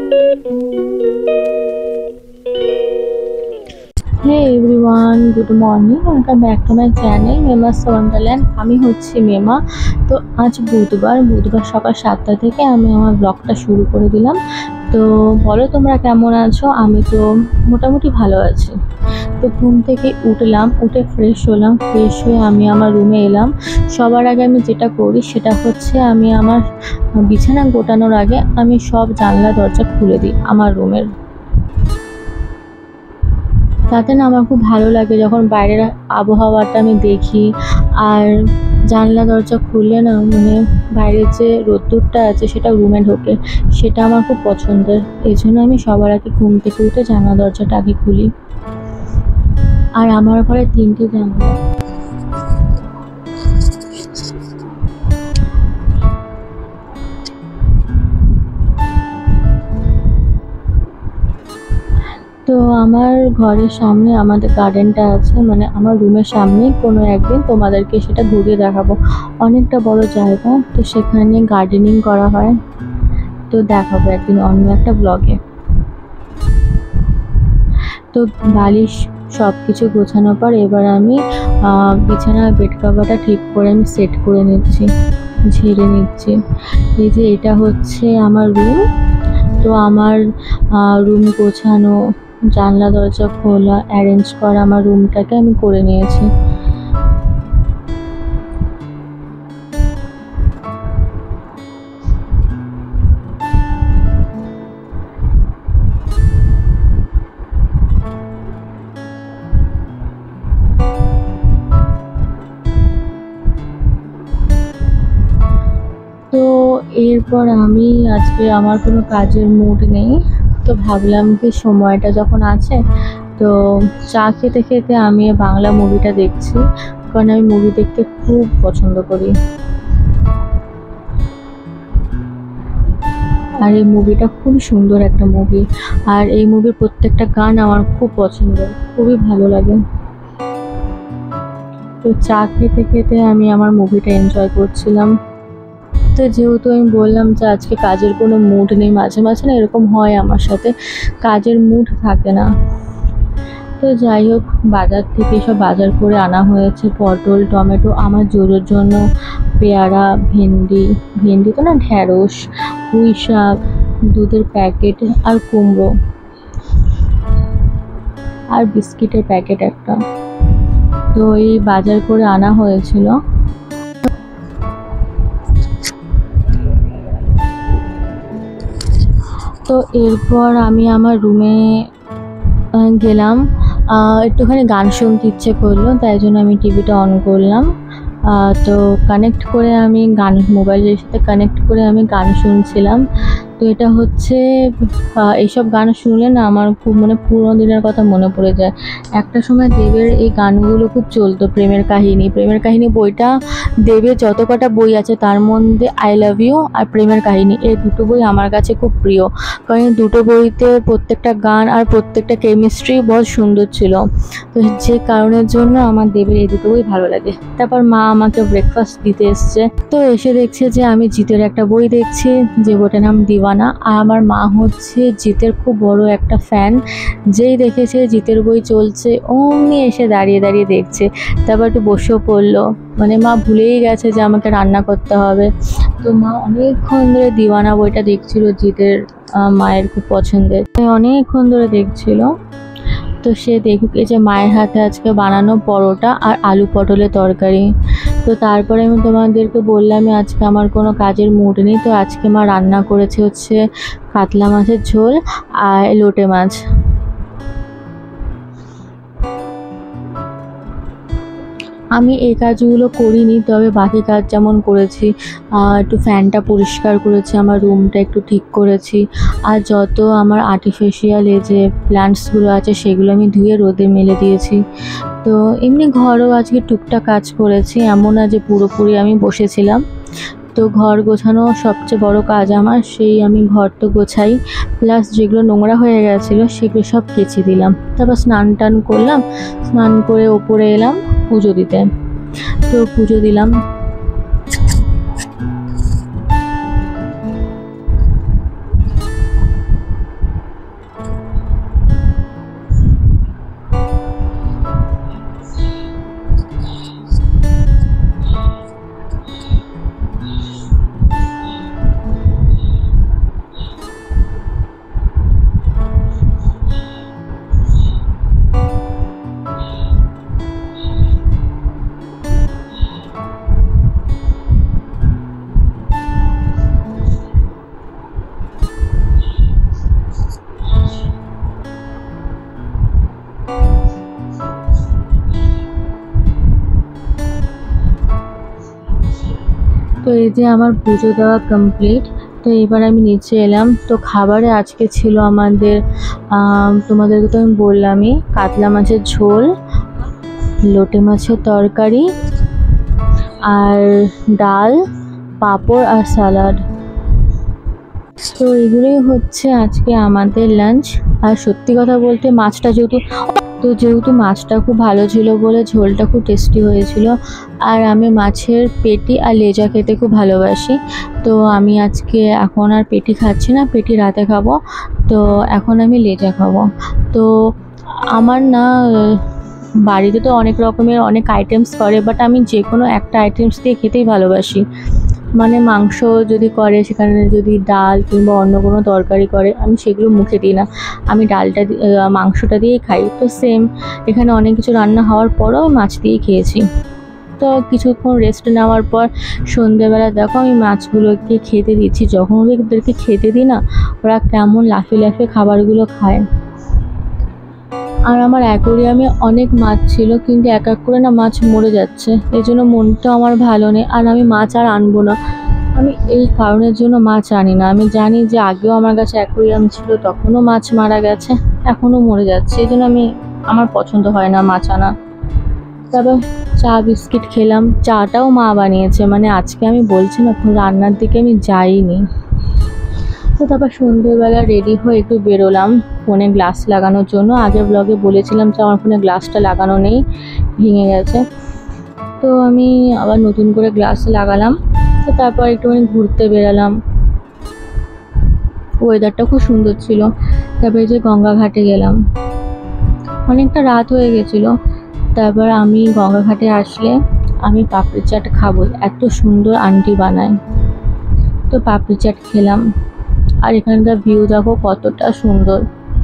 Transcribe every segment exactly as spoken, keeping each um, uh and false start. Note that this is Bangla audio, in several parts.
Hey everyone, good morning. Welcome back to my channel Mema's Wonderland. আমি হচ্ছি মেমা। তো আজ বুধবার বুধবার সকাল সাতটা থেকে আমি আমার ব্লগটা শুরু করে দিলাম। তো বলো তোমরা কেমন আছো? আমি তো মোটামুটি ভালো আছি। তো ঘুম থেকে উঠলাম, উঠে ফ্রেশ হলাম, ফ্রেশ হয়ে আমি আমার রুমে এলাম। সবার আগে আমি যেটা করি সেটা হচ্ছে আমি আমার বিছানা গোটানোর আগে আমি সব জানলা দরজা খুলে দিই আমার রুমের। তাতে না আমার খুব ভালো লাগে যখন বাইরের আবহাওয়াটা আমি দেখি, আর জানলা দরজা খুললে না মানে বাইরের যে রোদ্দুরটা আছে সেটা রুমে ঢোকে, সেটা আমার খুব পছন্দের। এই জন্য আমি সবার আগে ঘুম থেকে উঠে জানলা দরজাটা আগে খুলি। আর আমার ঘরে তিনটে জানলা। তো আমার ঘরের সামনে আমাদের গার্ডেনটা আছে, মানে আমার রুমের সামনেই। কোনো একদিন তোমাদেরকে সেটা ঘুরিয়ে দেখাবো। অনেকটা বড় জায়গা, তো সেখানে গার্ডেনিং করা হয়, তো দেখাবো একদিন অন্য একটা ব্লগে। তো বালিশ সব কিছু গোছানোর পর এবার আমি বিছানার বেড কভারটা ঠিক করে আমি সেট করে নিচ্ছি, ঝেড়ে নিচ্ছি। এই যে এটা হচ্ছে আমার রুম। তো আমার রুম গোছানো, জানলা দরজা খোলা, অ্যারেঞ্জ করা আমার রুমটাকে আমি করে নিয়েছি। তো এরপর আমি আজকে আমার কোনো কাজের মুড নেই, তো ভাবলাম কি সময়টা যখন আছে তো চা খেতে খেতে আমি বাংলা মুভিটা দেখছি, কারণ আমি মুভি দেখতে খুব পছন্দ করি। আর এই মুভিটা খুব সুন্দর একটা মুভি, আর এই মুভির প্রত্যেকটা গান আমার খুব পছন্দ, খুবই ভালো লাগে। তো চা খেতে খেতে আমি আমার মুভিটা এনজয় করছিলাম। তো যেহেতু আমি বললাম যে আজকে কাজের কোনো মুড নেই, মাঝে মাঝে না এরকম হয় আমার সাথে, কাজের মুড থাকে না। তো যাই হোক, বাজার থেকে সব বাজার করে আনা হয়েছে পটল, টমেটো, আমার জোরের জন্য পেয়ারা, ভেন্ডি ভেন্ডি তো না ঢ্যাঁড়স, পুঁই শাক, দুধের প্যাকেট, আর কুমড়ো, আর বিস্কিটের প্যাকেট একটা। তো এই বাজার করে আনা হয়েছিল। তো এরপর আমি আমার রুমে গেলাম, একটুখানি গান শুনতে ইচ্ছে করলো, তাই জন্য আমি টিভিটা অন করলাম। তো কানেক্ট করে আমি গান, মোবাইলের সাথে কানেক্ট করে আমি গান শুনছিলাম। তো এটা হচ্ছে এইসব গান শুনলে না আমার খুব মানে পুরোনো দিনের কথা মনে পড়ে যায়। একটা সময় দেবের এই গানগুলো খুব চলতো, প্রেমের কাহিনী প্রেমের কাহিনী বইটা, দেবের যত কটা বই আছে তার মধ্যে আই লাভ ইউ আর প্রেমের কাহিনী, এই দুটো বই আমার কাছে খুব প্রিয়, কারণ দুটো বইতে প্রত্যেকটা গান আর প্রত্যেকটা কেমিস্ট্রি বহুত সুন্দর ছিল। তো যে কারণের জন্য আমার দেবের এই দুটো বই ভালো লাগে। তারপর মা আমাকে ব্রেকফাস্ট দিতে এসছে, তো এসে দেখছে যে আমি জিতের একটা বই দেখছি, যে বইটার নাম দিওয়ানা। আর আমার মা হচ্ছে জিতের খুব বড় একটা ফ্যান, যেই দেখেছে জিতের বই চলছে অমনি এসে দাঁড়িয়ে দাঁড়িয়ে দেখছে। তারপর একটু বসেও পড়লো, মানে মা ভুলেই গেছে যে আমাকে রান্না করতে হবে। তো মা অনেকক্ষণ ধরে দিওয়ানা বইটা দেখছিল, জিতের মায়ের খুব পছন্দের, অনেকক্ষণ ধরে দেখছিল। তো সে দেখুক এই যে মায়ের হাতে আজকে বানানো পরোটা আর আলু পটলের তরকারি। তো তারপরে আমি তোমাদেরকে বললামই আজকে আমার কোনো কাজের মুড নেই, তো আজকে মা রান্না করেছে হচ্ছে কাতলা মাছের ঝোল আর লোটে মাছ। আমি এই কাজগুলো করিনি, তবে বাকি কাজ যেমন করেছি, একটু ফ্যানটা পরিষ্কার করেছি, আমার রুমটা একটু ঠিক করেছি, আর যত আমার আর্টিফিশিয়াল এই যে প্ল্যান্টসগুলো আছে সেগুলো আমি ধুয়ে রোদে মেলে দিয়েছি। তো এমনি ঘরও আজকে টুকটাক কাজ করেছি, এমন না যে পুরোপুরি আমি বসেছিলাম। তো ঘর গোছানো সবচেয়ে বড় কাজ আমার, সেই আমি ঘর তো গোছাই, প্লাস যেগুলো নোংরা হয়ে গেছিলো সেগুলো সব কেচে দিলাম। তারপর স্নান টান করলাম, স্নান করে ওপরে এলাম পুজো দিতে। তো পুজো দিলাম। তো এই যে আমার পুজো দেওয়া কমপ্লিট। তো এবার আমি নিচে এলাম। তো খাবারে আজকে ছিল আমাদের, তোমাদেরকে তো আমি বললামই, কাতলা মাছের ঝোল, লোটে মাছের তরকারি, আর ডাল, পাঁপড় আর স্যালাড। তো এগুলোই হচ্ছে আজকে আমাদের লাঞ্চ। আর সত্যি কথা বলতে মাছটা যেহেতু তো যেহেতু মাছটা খুব ভালো ছিল বলে ঝোলটা খুব টেস্টি হয়েছিল। আর আমি মাছের পেটি আর লেজা খেতে খুব ভালোবাসি। তো আমি আজকে এখন আর পেটি খাচ্ছি না, পেটি রাতে খাবো। তো এখন আমি লেজা খাবো। তো আমার না বাড়িতে তো অনেক রকমের অনেক আইটেমস করে, বাট আমি যে কোনো একটা আইটেমস দিয়ে খেতেই ভালোবাসি। মানে মাংস যদি করে, সেখানে যদি ডাল কিংবা অন্য কোনো তরকারি করে, আমি সেগুলো মুখে দিই না, আমি ডালটা মাংসটা দিয়েই খাই। তো সেম এখানে অনেক কিছু রান্না হওয়ার পরও মাছ দিয়েই খেয়েছি। তো কিছুক্ষণ রেস্ট নেওয়ার পর সন্ধ্যেবেলা দেখো আমি মাছগুলোকে খেতে দিচ্ছি। যখন ওদেরকে খেতে দিই না, ওরা কেমন লাফিয়ে লাফিয়ে খাবারগুলো খায়। আর আমার অ্যাকোরিয়ামে অনেক মাছ ছিল, কিন্তু এক এক করে না মাছ মরে যাচ্ছে, এই জন্য মনটাও আমার ভালো নেই। আর আমি মাছ আর আনবো না, আমি এই কারণের জন্য মাছ আনি না। আমি জানি যে আগেও আমার কাছে অ্যাকোরিয়াম ছিল, তখনও মাছ মারা গেছে, এখনও মরে যাচ্ছে, এই জন্য আমি আমার পছন্দ হয় না মাছ আনা। তারপর চা বিস্কিট খেলাম, চাটাও মা বানিয়েছে। মানে আজকে আমি বলছি না, রান্নার দিকে আমি যাইনি। তো তারপর সন্ধ্যেবেলা রেডি হয়ে একটু বেরোলাম ফোনে গ্লাস লাগানোর জন্য। আগের ব্লগে বলেছিলাম যে আমার ফোনে গ্লাসটা লাগানো নেই, ভেঙে গেছে। তো আমি আবার নতুন করে গ্লাস লাগালাম। তো তারপর একটুখানি ঘুরতে বেরালাম, ওয়েদারটা খুব সুন্দর ছিল। তারপরে যে গঙ্গা ঘাটে গেলাম, অনেকটা রাত হয়ে গেছিলো। তারপর আমি গঙ্গা ঘাটে আসলে আমি পাপড়ি চাট খাবো, এত সুন্দর আন্টি বানায়। তো পাপড়ি চাট খেলাম। আর এখানকার ভিউ দেখো কতটা সুন্দর।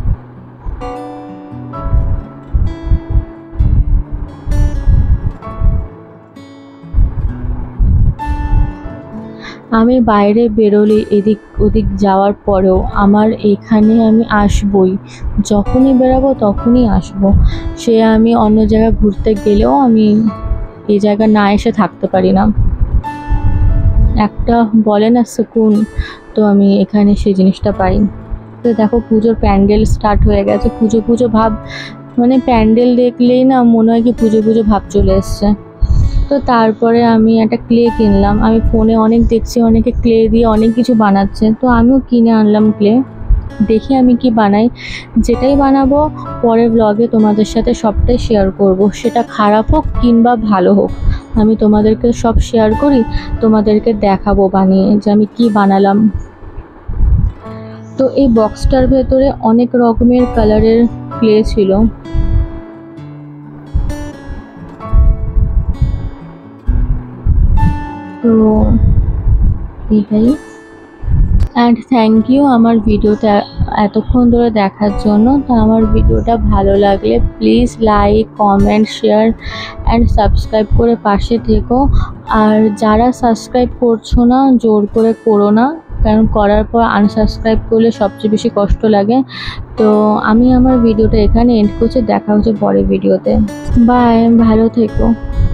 আমি বাইরে বেরোলে এদিক ওদিক যাওয়ার পরেও আমার এখানে আমি আসবই, যখনই বেরাবো তখনই আসবো। সে আমি অন্য জায়গায় ঘুরতে গেলেও আমি এই জায়গা না এসে থাকতে পারি না। একটা বলে না সুকুন, তো আমি এখানে সেই জিনিসটা পাই। তো দেখো পুজোর প্যান্ডেল স্টার্ট হয়ে গেছে, পুজো পুজো ভাব, মানে প্যান্ডেল দেখলেই না মনে হয় কি পুজো পুজো ভাব চলে এসছে। তো তারপরে আমি একটা ক্লে কিনলাম। আমি ফোনে অনেক দেখছি অনেকে ক্লে দিয়ে অনেক কিছু বানাচ্ছে, তো আমিও কিনে আনলাম ক্লে। দেখি আমি কি বানাই, যেটাই বানাবো পরের ব্লগে তোমাদের সাথে সবটাই শেয়ার করব। সেটা খারাপ হোক কিংবা ভালো হোক, আমি তোমাদেরকে সব শেয়ার করি, তোমাদেরকে দেখাবো বানিয়ে যে আমি কি বানালাম। তো এই বক্সটার ভেতরে অনেক রকমের কালারের ক্লে ছিল। তো এটাই। অ্যান্ড থ্যাংক ইউ আমার ভিডিওটা এতক্ষণ ধরে দেখার জন্য। তো আমার ভিডিওটা ভালো লাগলে please like, comment, share and subscribe করে পাশে থেকো। আর যারা সাবস্ক্রাইব করছো না, জোর করে করো না, কারণ করার পর আনসাবস্ক্রাইব করলে সবচেয়ে বেশি কষ্ট লাগে। তো আমি আমার ভিডিওটা এখানে এন্ড করছি, দেখা হচ্ছে পরের ভিডিওতে। বাই, ভালো থেকো।